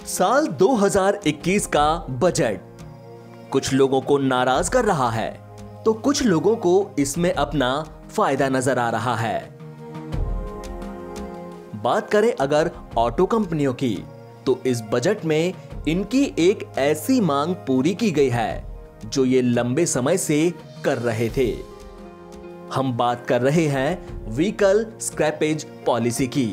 साल 2021 का बजट कुछ लोगों को नाराज कर रहा है तो कुछ लोगों को इसमें अपना फायदा नजर आ रहा है। बात करें अगर ऑटो कंपनियों की, तो इस बजट में इनकी एक ऐसी मांग पूरी की गई है जो ये लंबे समय से कर रहे थे। हम बात कर रहे हैं व्हीकल स्क्रैपेज पॉलिसी की।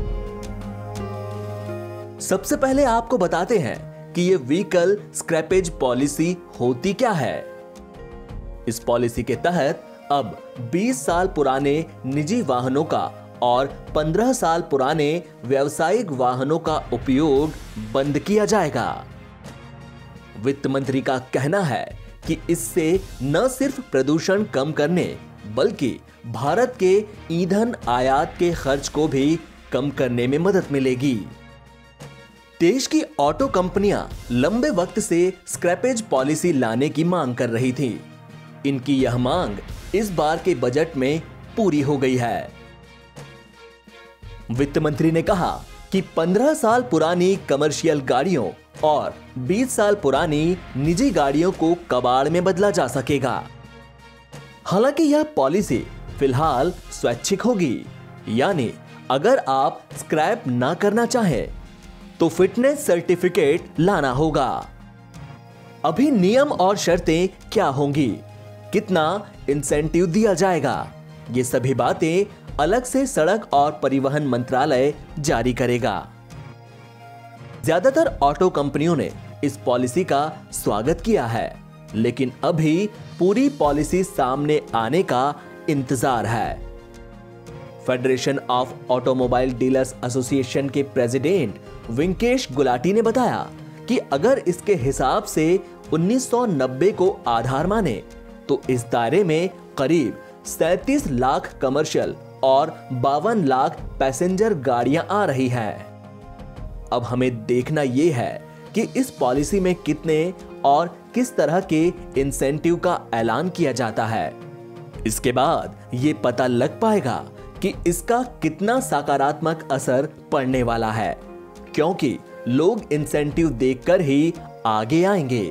सबसे पहले आपको बताते हैं कि ये व्हीकल स्क्रैपेज पॉलिसी होती क्या है। इस पॉलिसी के तहत अब 20 साल पुराने निजी वाहनों का और 15 साल पुराने व्यावसायिक वाहनों का उपयोग बंद किया जाएगा। वित्त मंत्री का कहना है कि इससे न सिर्फ प्रदूषण कम करने बल्कि भारत के ईंधन आयात के खर्च को भी कम करने में मदद मिलेगी। देश की ऑटो कंपनियां लंबे वक्त से स्क्रैपेज पॉलिसी लाने की मांग कर रही थी। इनकी यह मांग इस बार के बजट में पूरी हो गई है। वित्त मंत्री ने कहा कि 15 साल पुरानी कमर्शियल गाड़ियों और 20 साल पुरानी निजी गाड़ियों को कबाड़ में बदला जा सकेगा। हालांकि यह पॉलिसी फिलहाल स्वैच्छिक होगी, यानी अगर आप स्क्रैप ना करना चाहें तो फिटनेस सर्टिफिकेट लाना होगा। अभी नियम और शर्तें क्या होंगी, कितना इंसेंटिव दिया जाएगा, ये सभी बातें अलग से सड़क और परिवहन मंत्रालय जारी करेगा। ज्यादातर ऑटो कंपनियों ने इस पॉलिसी का स्वागत किया है, लेकिन अभी पूरी पॉलिसी सामने आने का इंतजार है। Federation of automobile dealers association के प्रेसिडेंट वेंकेश गुलाटी ने बताया कि अगर इसके हिसाब से 1990 को आधार माने तो इस दायरे में करीब 37 लाख कमर्शियल और 52 लाख पैसेंजर गाड़ियां आ रही हैं। अब हमें देखना यह है कि इस पॉलिसी में कितने और किस तरह के इंसेंटिव का ऐलान किया जाता है। इसके बाद ये पता लग पाएगा कि इसका कितना सकारात्मक असर पड़ने वाला है, क्योंकि लोग इंसेंटिव देखकर ही आगे आएंगे।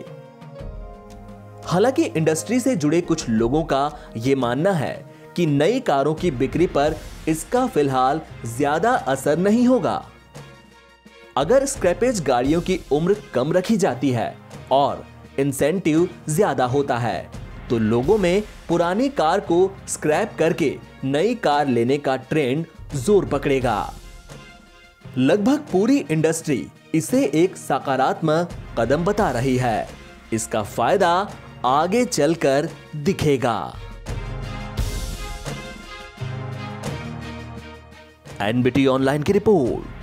हालांकि इंडस्ट्री से जुड़े कुछ लोगों का यह मानना है कि नई कारों की बिक्री पर इसका फिलहाल ज्यादा असर नहीं होगा। अगर स्क्रैपेज गाड़ियों की उम्र कम रखी जाती है और इंसेंटिव ज्यादा होता है तो लोगों में पुरानी कार को स्क्रैप करके नई कार लेने का ट्रेंड जोर पकड़ेगा। लगभग पूरी इंडस्ट्री इसे एक सकारात्मक कदम बता रही है। इसका फायदा आगे चलकर दिखेगा। एनबीटी ऑनलाइन की रिपोर्ट।